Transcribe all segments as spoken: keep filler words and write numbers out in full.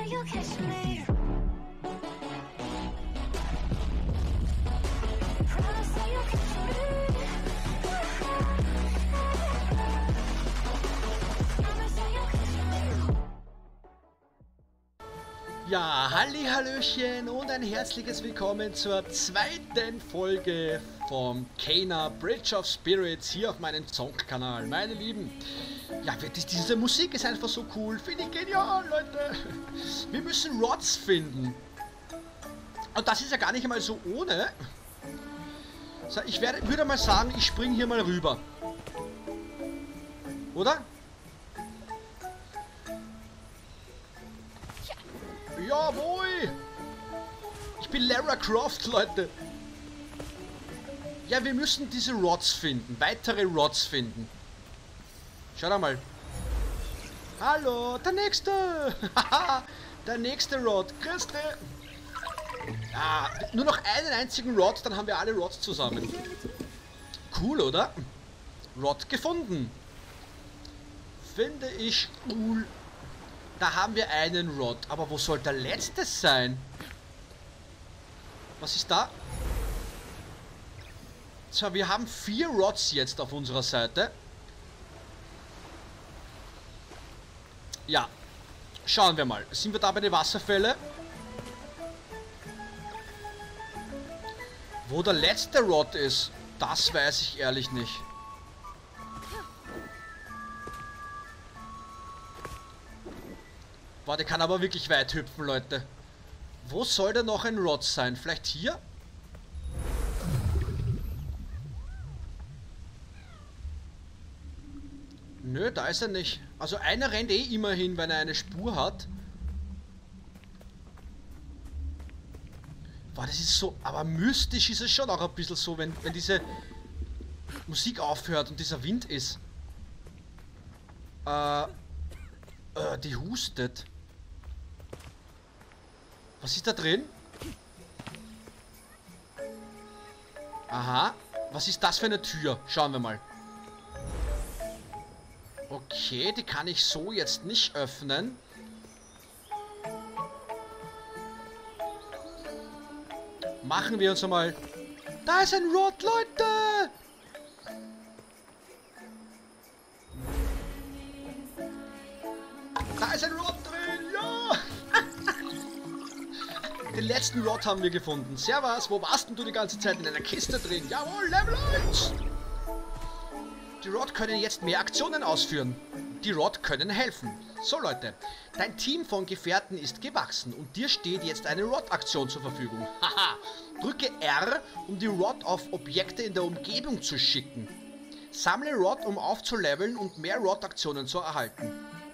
you'll catch me. Promise that you'll catch me. Promise that you'll catch me. Ja, Hallihallöchen und ein herzliches Willkommen zur zweiten Folge vom Kena Bridge of Spirits hier auf meinem Zonk-Kanal. Meine Lieben, ja, diese Musik ist einfach so cool, finde ich genial, Leute. Wir müssen Rods finden. Und das ist ja gar nicht mal so ohne. So, ich werde, würde mal sagen, ich springe hier mal rüber. Oder? Jawohl! Ich bin Lara Croft, Leute. Ja, wir müssen diese Rods finden. Weitere Rods finden. Schau da mal. Hallo, der nächste. Der nächste Rod. Grüß dich. Ja, nur noch einen einzigen Rod, dann haben wir alle Rods zusammen. Cool, oder? Rod gefunden. Finde ich cool. Da haben wir einen Rod. Aber wo soll der letzte sein? Was ist da? So, wir haben vier Rods jetzt auf unserer Seite. Ja. Schauen wir mal. Sind wir da bei den Wasserfällen? Wo der letzte Rod ist, das weiß ich ehrlich nicht. Boah, der kann aber wirklich weit hüpfen, Leute. Wo soll da noch ein Rod sein? Vielleicht hier? Nö, da ist er nicht. Also einer rennt eh immerhin, wenn er eine Spur hat. Boah, das ist so... Aber mystisch ist es schon auch ein bisschen so, wenn, wenn diese Musik aufhört und dieser Wind ist. Äh... äh die hustet. Was ist da drin? Aha. Was ist das für eine Tür? Schauen wir mal. Okay, die kann ich so jetzt nicht öffnen. Machen wir uns einmal... Da ist ein Rod, Leute! Da ist ein Rod drin, ja! Den letzten Rod haben wir gefunden. Servus, wo warst denn du die ganze Zeit? In einer Kiste drin? Jawohl, Level eins! Die Rod können jetzt mehr Aktionen ausführen. Die Rod können helfen. So Leute, dein Team von Gefährten ist gewachsen und dir steht jetzt eine Rod-Aktion zur Verfügung. Haha, drücke R, um die Rod auf Objekte in der Umgebung zu schicken. Sammle Rod, um aufzuleveln und mehr Rod-Aktionen zu erhalten.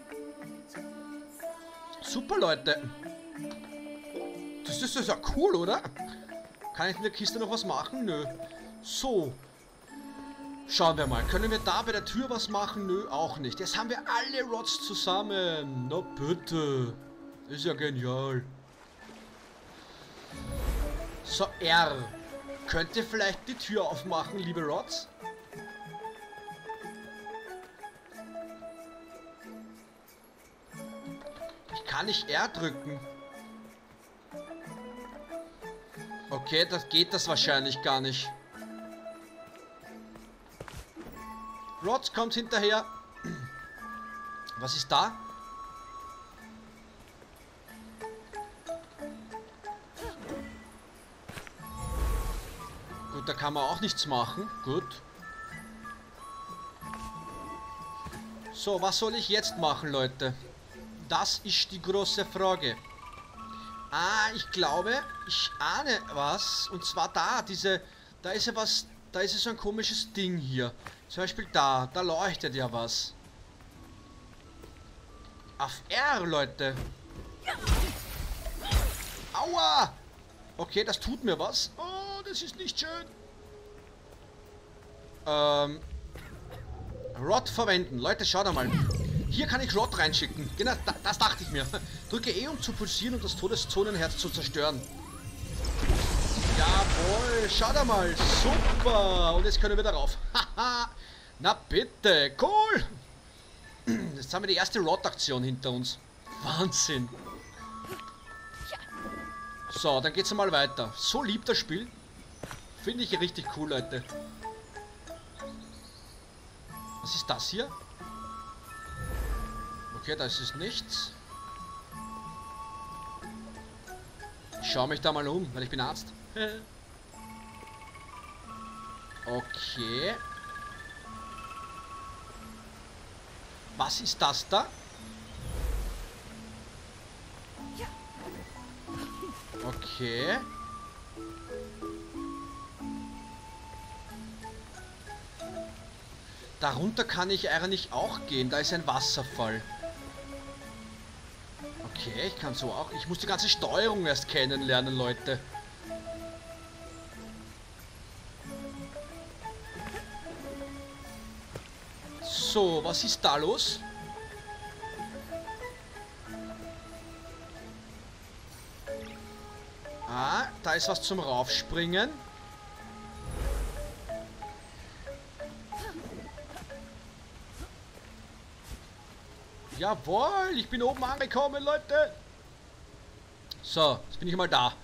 Super, Leute. Das ist ja cool, oder? Kann ich in der Kiste noch was machen? Nö. So. Schauen wir mal. Können wir da bei der Tür was machen? Nö, auch nicht. Jetzt haben wir alle Rods zusammen. Na bitte. Ist ja genial. So, R. Könnt ihr vielleicht die Tür aufmachen, liebe Rods? Ich kann nicht R drücken. Okay, das geht das wahrscheinlich gar nicht. Rods kommt hinterher. Was ist da? Gut, da kann man auch nichts machen. Gut. So, was soll ich jetzt machen, Leute? Das ist die große Frage. Ah, ich glaube, ich ahne was. Und zwar da, diese... Da ist ja was... Da ist ja so ein komisches Ding hier. Zum Beispiel da. Da leuchtet ja was. Auf R, Leute. Aua! Okay, das tut mir was. Oh, das ist nicht schön. Ähm... Rod verwenden. Leute, schaut einmal. Hier kann ich Rod reinschicken. Genau, da, das dachte ich mir. Drücke E, um zu pulsieren und das Todeszonenherz zu zerstören. Jawohl, schaut einmal. Super. Und jetzt können wir darauf. Haha. Na bitte, cool. Jetzt haben wir die erste Rod-Aktion hinter uns. Wahnsinn. So, dann geht's mal weiter. So lieb das Spiel. Finde ich richtig cool, Leute. Was ist das hier? Okay, da ist es nichts. Ich schaue mich da mal um, weil ich bin Arzt. Okay. Was ist das da? Okay. Darunter kann ich eigentlich auch gehen. Da ist ein Wasserfall. Okay, ich kann so auch. Ich muss die ganze Steuerung erst kennenlernen, Leute. So, was ist da los? Ah, da ist was zum Raufspringen. Jawohl, ich bin oben angekommen, Leute. So, jetzt bin ich mal da.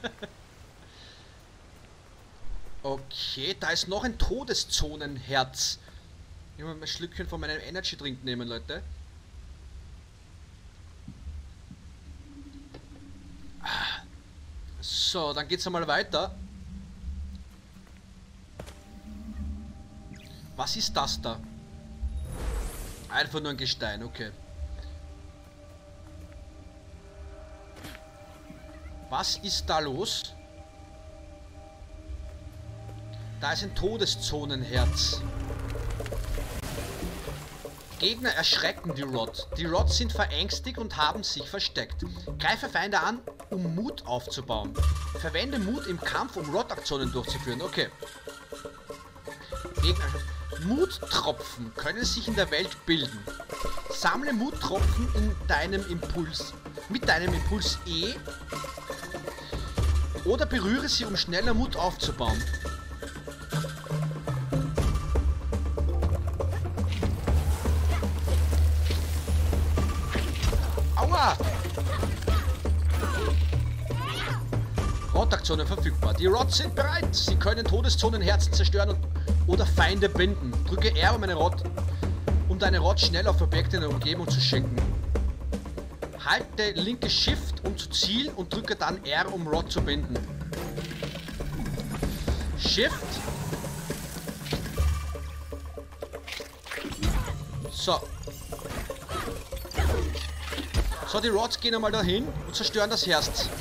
Okay, da ist noch ein Todeszonenherz. Ich muss mal ein Schlückchen von meinem Energy Drink nehmen, Leute. So, dann geht's einmal weiter. Was ist das da? Einfach nur ein Gestein, okay. Was ist da los? Da ist ein Todeszonenherz. Gegner erschrecken die Rod. Die Rods sind verängstigt und haben sich versteckt. Greife Feinde an, um Mut aufzubauen. Verwende Mut im Kampf, um Rod-Aktionen durchzuführen. Okay. Gegner. Muttropfen können sich in der Welt bilden. Sammle Muttropfen in deinem Impuls. Mit deinem Impuls E. Oder berühre sie, um schneller Mut aufzubauen. Aua! Rod-Aktionen verfügbar. Die Rods sind bereit. Sie können Todeszonenherzen zerstören und, oder Feinde binden. Drücke R, um eine Rod, um deine Rod schnell auf Objekte in der Umgebung zu schicken. Halte linke Shift, um zu zielen, und drücke dann R, um Rod zu binden. Shift. So. So, die Rods gehen einmal dahin und zerstören das Herz.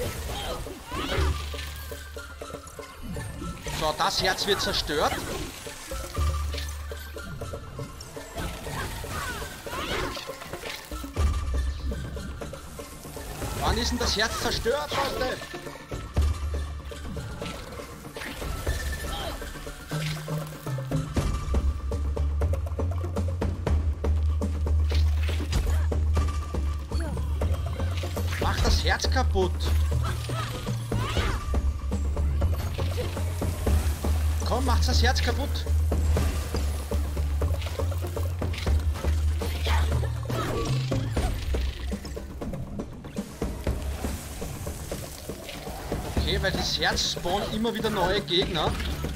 So, das Herz wird zerstört. Wann ist denn das Herz zerstört, Leute? Mach das Herz kaputt. Komm, macht's das Herz kaputt. Okay, weil das Herz spawnt immer wieder neue Gegner.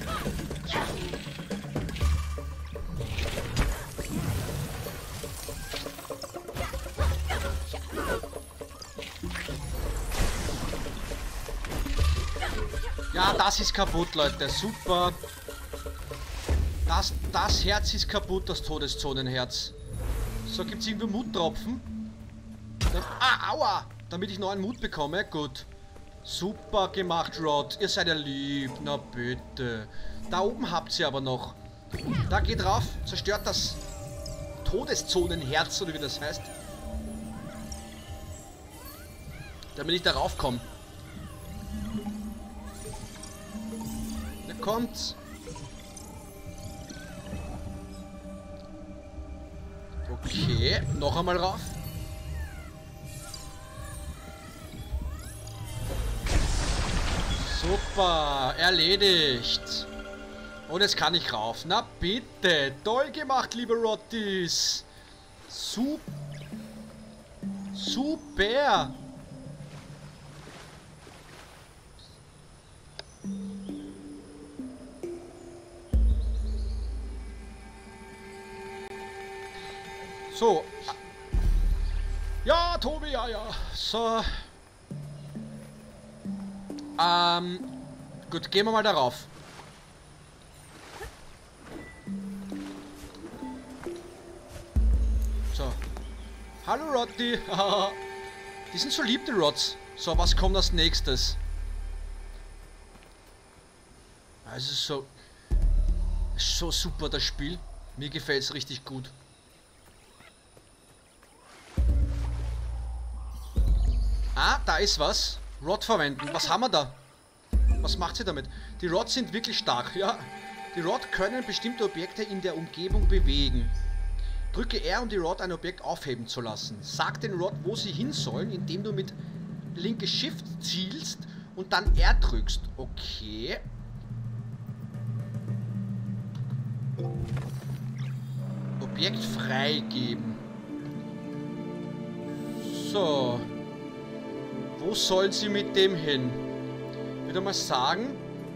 Ja, das ist kaputt, Leute. Super. Das, das Herz ist kaputt, das Todeszonenherz. So, gibt es irgendwo Muttropfen? Dann, ah, aua! Damit ich neuen Mut bekomme. Gut. Super gemacht, Rod. Ihr seid ja lieb. Na bitte. Da oben habt ihr aber noch. Da geht drauf. Zerstört das Todeszonenherz, oder wie das heißt. Damit ich darauf komme. Da kommt's. Okay, noch einmal rauf. Super, erledigt. Und jetzt kann ich rauf. Na bitte, toll gemacht, liebe Rottis. Sup Super. So. Ja, Tobi, ja, ja. So. Ähm. Gut, gehen wir mal darauf. So. Hallo, Roddy. Die sind so lieb, die Rods. So, was kommt als nächstes? Also so... So super, das Spiel. Mir gefällt es richtig gut. Ah, da ist was. Rod verwenden. Was haben wir da? Was macht sie damit? Die Rods sind wirklich stark, ja. Die Rod können bestimmte Objekte in der Umgebung bewegen. Drücke R, um die Rod ein Objekt aufheben zu lassen. Sag den Rod, wo sie hin sollen, indem du mit linke Shift zielst und dann R drückst. Okay. Objekt freigeben. So. Wo sollen sie mit dem hin? Ich würde mal sagen...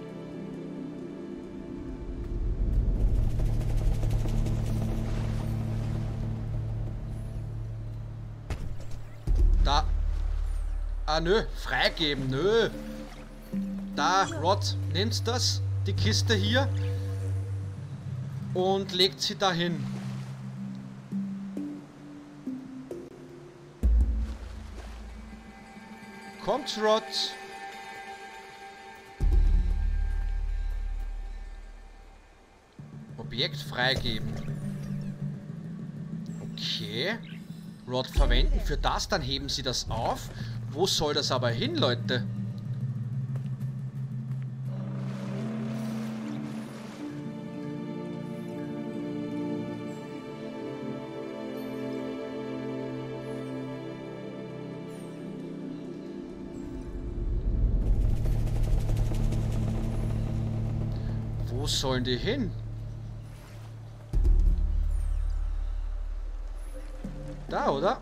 Da. Ah, nö. Freigeben. Nö. Da, Rod, nehmt das. Die Kiste hier. Und legt sie dahin. Kommt, Rod. Objekt freigeben. Okay. Rod verwenden für das, dann heben sie das auf. Wo soll das aber hin, Leute? Wo sollen die hin? Da, oder?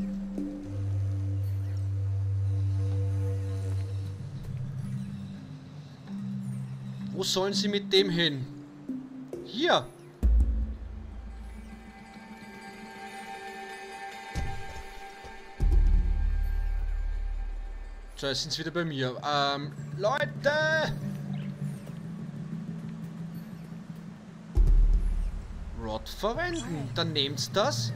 Wo sollen sie mit dem hin? Hier. So, jetzt sind sie wieder bei mir. Ähm, Leute! Rod verwenden. Dann nehmt's das.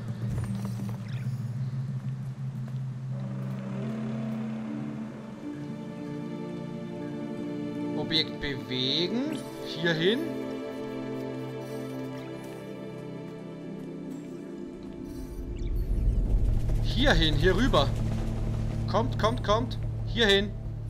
Objekt bewegen. Hierhin. Hierhin, hier rüber. Kommt, kommt, kommt. Hierhin.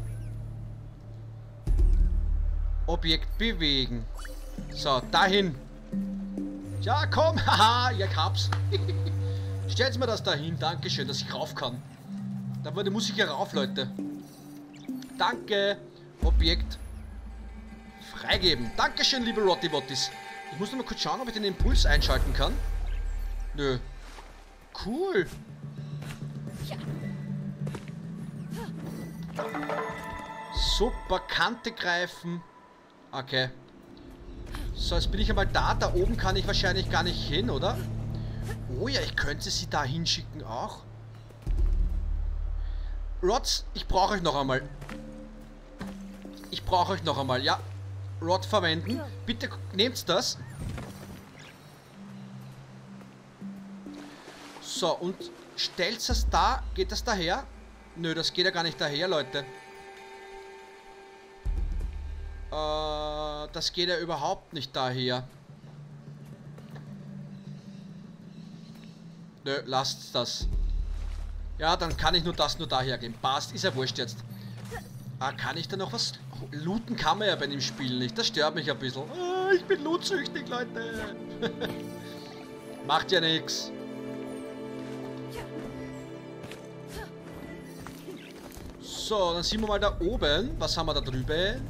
Objekt bewegen. So, dahin. Ja, komm. Haha, ich hab's. Stellt mir das dahin. Dankeschön, dass ich rauf kann. Da muss ich ja rauf, Leute. Danke. Objekt freigeben. Dankeschön, liebe Rotti-Wottis. Ich muss noch mal kurz schauen, ob ich den Impuls einschalten kann. Nö. Cool. Super, Kante greifen. Okay. So, jetzt bin ich einmal da. Da oben kann ich wahrscheinlich gar nicht hin, oder? Oh ja, ich könnte sie da hinschicken auch. Rods, ich brauche euch noch einmal. Ich brauche euch noch einmal, ja. Rod verwenden. Bitte nehmt das. So, und stellt das da. Geht das daher? Nö, das geht ja gar nicht daher, Leute. Äh, das geht ja überhaupt nicht daher. Nö, lasst das. Ja, dann kann ich nur das nur daher gehen. Passt, ist ja wurscht jetzt. Ah, kann ich da noch was... Looten kann man ja bei dem Spiel nicht. Das stört mich ein bisschen. Ah, ich bin lootsüchtig, Leute. Macht ja nichts. So, dann sind wir mal da oben. Was haben wir da drüben?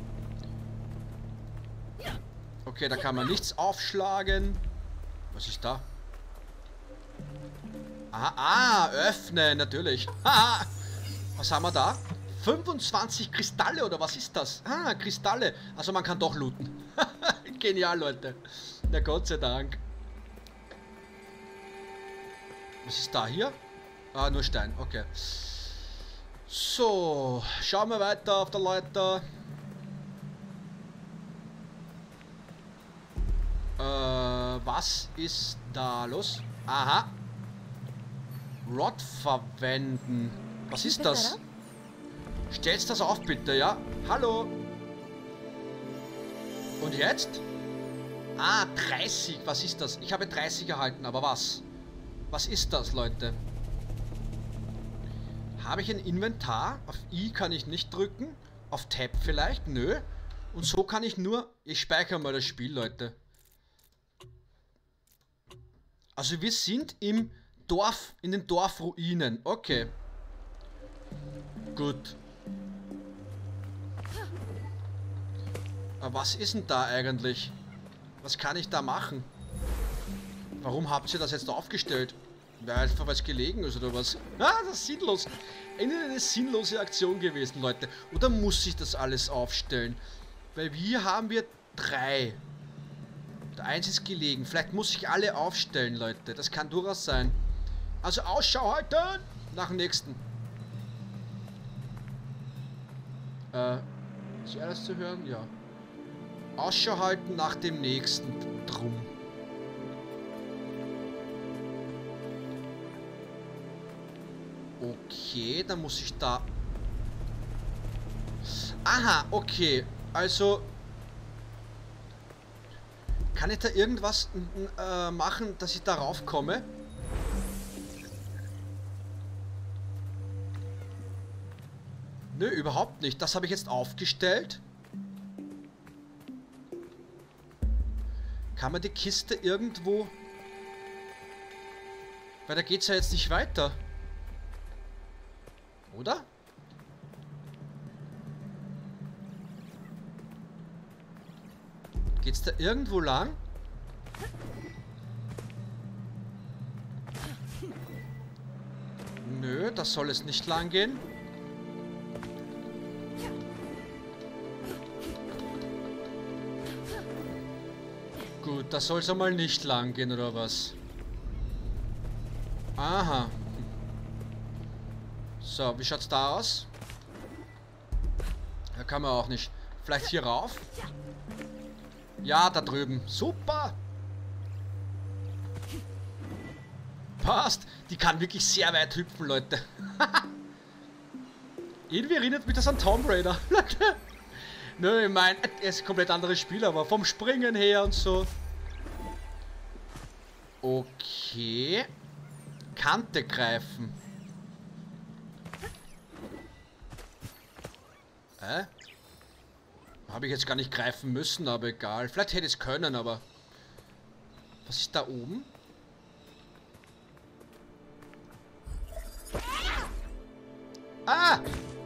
Okay, da kann man nichts aufschlagen. Was ist da? Ah, ah, öffnen, natürlich. Was haben wir da? fünfundzwanzig Kristalle oder was ist das? Ah, Kristalle. Also man kann doch looten. Genial, Leute. Na Gott sei Dank. Was ist da hier? Ah, nur Stein, okay. So, schauen wir weiter auf der Leiter. Äh, was ist da los? Aha. Rod verwenden. Was ist das? Stellst das auf, bitte, ja? Hallo. Und jetzt? Ah, dreißig. Was ist das? Ich habe dreißig erhalten, aber was? Was ist das, Leute? Habe ich ein Inventar? Auf I kann ich nicht drücken. Auf Tab vielleicht? Nö. Und so kann ich nur... Ich speichere mal das Spiel, Leute. Also wir sind im Dorf, in den Dorfruinen. Okay. Gut. Aber was ist denn da eigentlich? Was kann ich da machen? Warum habt ihr das jetzt aufgestellt? Wäre einfach was gelegen ist oder was? Ah, das ist sinnlos. Eine sinnlose Aktion gewesen, Leute. Oder muss ich das alles aufstellen? Weil wir haben wir drei. Der eins ist gelegen. Vielleicht muss ich alle aufstellen, Leute. Das kann durchaus sein. Also Ausschau halten! Nach dem nächsten. Äh, ist alles zu hören? Ja. Ausschau halten nach dem nächsten drum. Okay, dann muss ich da... Aha, okay. Also... Kann ich da irgendwas äh, machen, dass ich darauf komme? Nö, überhaupt nicht. Das habe ich jetzt aufgestellt. Kann man die Kiste irgendwo... Weil da geht es ja jetzt nicht weiter. Oder? Geht's da irgendwo lang? Nö, das soll es nicht lang gehen. Gut, das soll es einmal nicht lang gehen, oder was? Aha. So, wie schaut's da aus? Da kann man auch nicht. Vielleicht hier rauf? Ja, da drüben. Super! Passt! Die kann wirklich sehr weit hüpfen, Leute. Irgendwie erinnert mich das an Tomb Raider. Nö, ich meine, er ist ein komplett anderes Spiel, aber vom Springen her und so. Okay. Kante greifen. Hä? Habe ich jetzt gar nicht greifen müssen, aber egal. Vielleicht hätte ich es können, aber... Was ist da oben? Ah!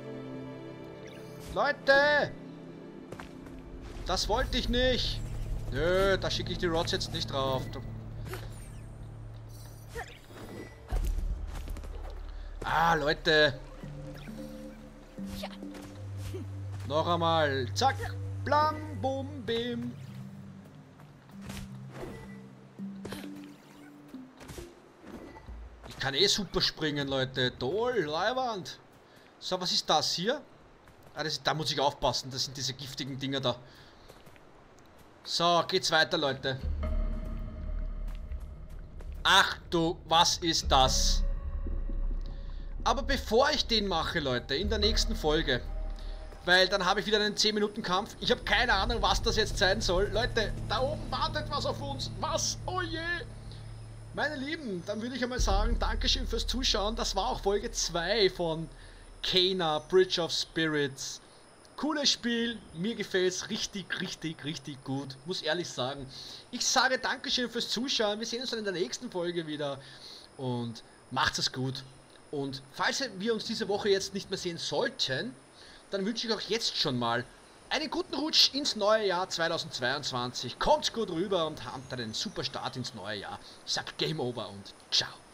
Leute! Das wollte ich nicht! Nö, da schicke ich die Rods jetzt nicht drauf. Ah, Leute! Noch einmal. Zack. Blam, bum, bim. Ich kann eh super springen, Leute. Toll, Leiwand. So, was ist das hier? Ah, das, da muss ich aufpassen. Das sind diese giftigen Dinger da. So, geht's weiter, Leute. Ach du, was ist das? Aber bevor ich den mache, Leute, in der nächsten Folge... Weil dann habe ich wieder einen zehn Minuten Kampf. Ich habe keine Ahnung, was das jetzt sein soll. Leute, da oben wartet was auf uns. Was? Oh je. Meine Lieben, dann würde ich einmal sagen, Dankeschön fürs Zuschauen. Das war auch Folge zwei von Kena, Bridge of Spirits. Cooles Spiel. Mir gefällt es richtig, richtig, richtig gut. Muss ehrlich sagen. Ich sage Dankeschön fürs Zuschauen. Wir sehen uns dann in der nächsten Folge wieder. Und macht es gut. Und falls wir uns diese Woche jetzt nicht mehr sehen sollten... Dann wünsche ich euch jetzt schon mal einen guten Rutsch ins neue Jahr zweitausendzweiundzwanzig. Kommt gut rüber und habt einen super Start ins neue Jahr. Ich sag Game Over und ciao.